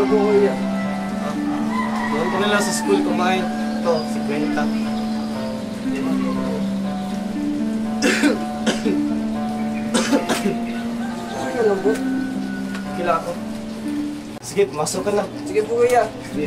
pa po kuya. Doon ko na lang sa school kumain. Ito, 50. Okay na lang po. Kila ako. Sige, masok ka na. Sige po kuya. Sige.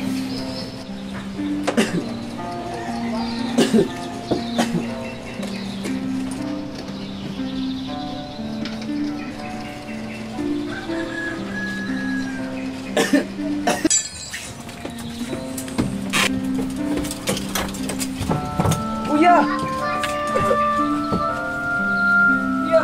Kuya! Kuya!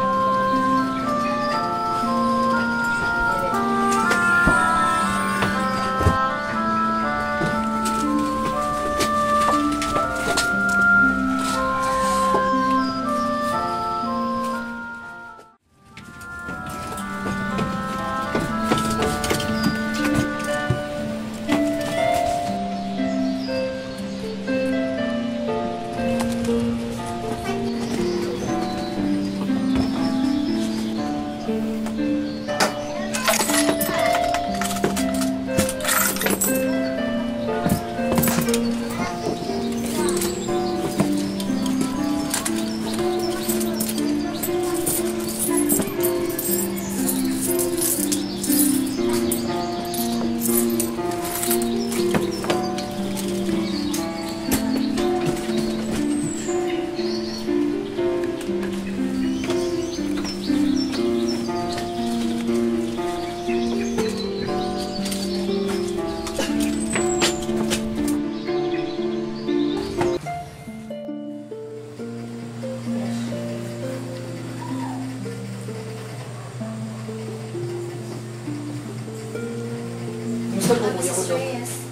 Gusto po kuya ko daw.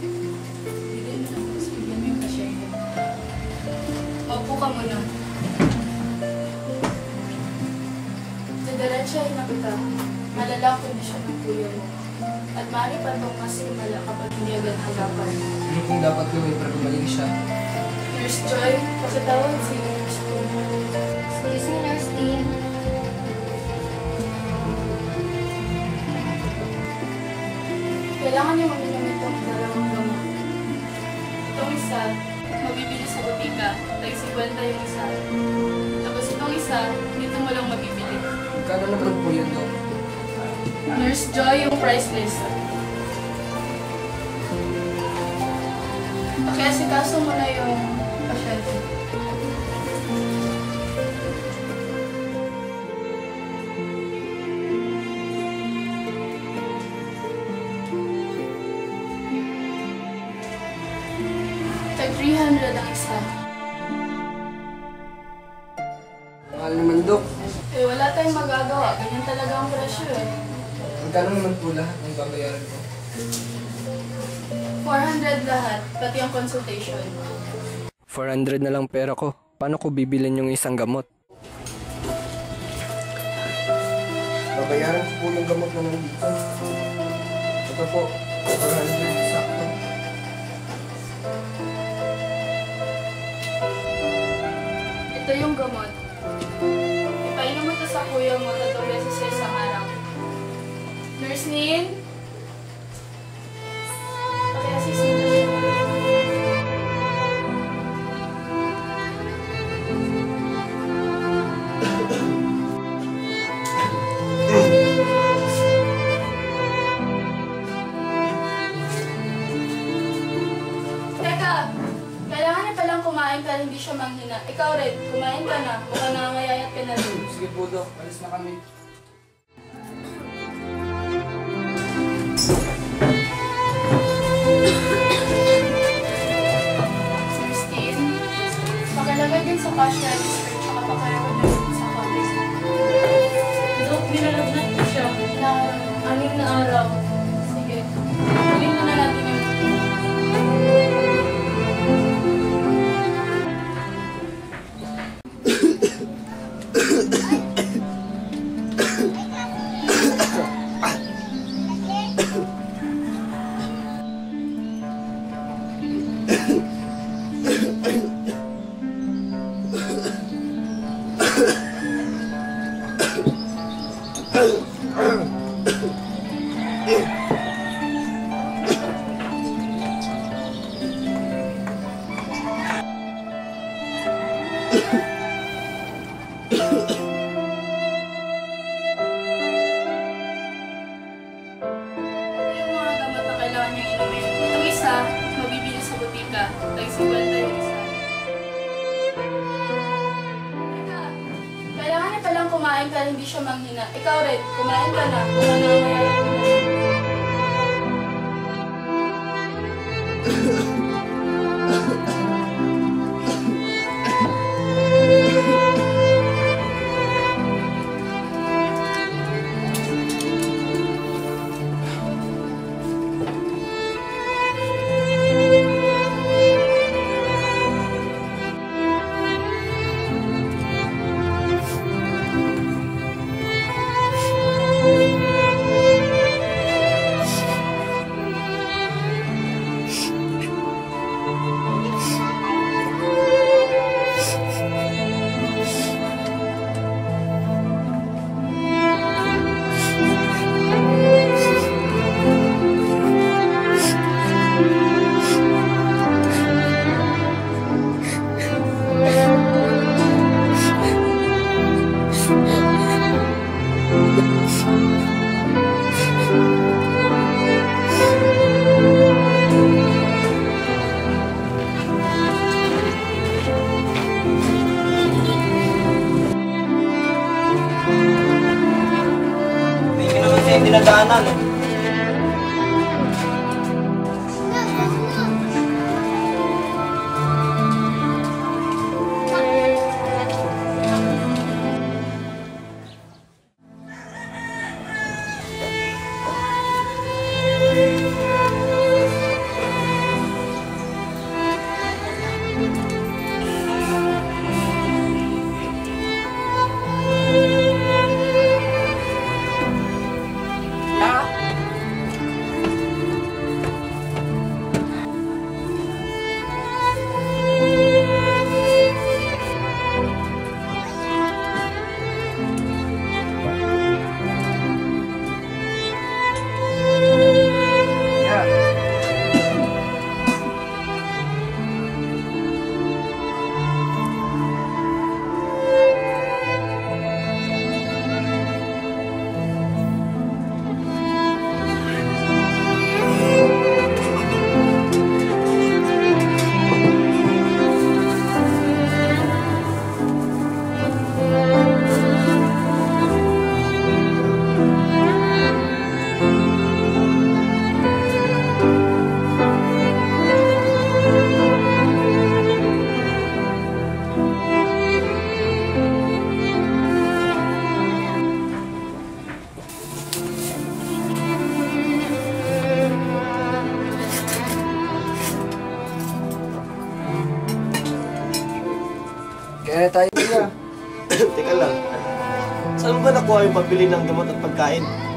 Opo ka muna. Didiretsahin na kita. Malala kondisyon ng kuya mo. At maaari pa itong mas himala kapag hindi agad hagapan. Ano kung dapat gawin para gumaling siya? Nurse Joy, pakitawag si Nurse Dean. Excuse me, Nurse Dean. Kailangan niyo mag-inom itong dalawang gamot. Itong isa, mabibili sa butika. Tag-50 yung isa. Tapos itong isa, dito mo lang mabibili. Magkano naman po yun daw? Nurse Joy, yung price list. Pakiasikaso mo na yung pasyente. Tag 300 ang isa. Mahal naman, Dok. Eh, wala tayong magagawa. Ganyan talaga ang presyo eh. Magkano naman po lahat ng babayaran ko? 400 lahat, pati ang consultation. 400 na lang pera ko. Paano ko bibilin yung isang gamot? Babayaran ko po yung gamot na nandito. Ito po, 400 sakto. Ito yung gamot. Ipainom mo ito sa kuya mo 3 beses sa isang araw. Nurse Nin? Paki-assist mo na siya. Teka! Kailangan niya palang kumain para hindi siya manghina. Ikaw rin, kumain ka na. Mukhang nangangayayat ka na rin. Sige po, Dok. Alis na kami. Christine, pakilagay din sa cash register tsaka pakirecord na din sa office. Dok, nilalagnat ko siya na 6 na araw. Sige, huling muna natin yung kumain para hindi siya manghina. Ikaw rin, kumain ka na. Kung ano ang mayayari na. Dinadaanan eh. Kaya tayo kuya. Teka lang. Saan mo ba nakuha yung pabili ng gamot at pagkain?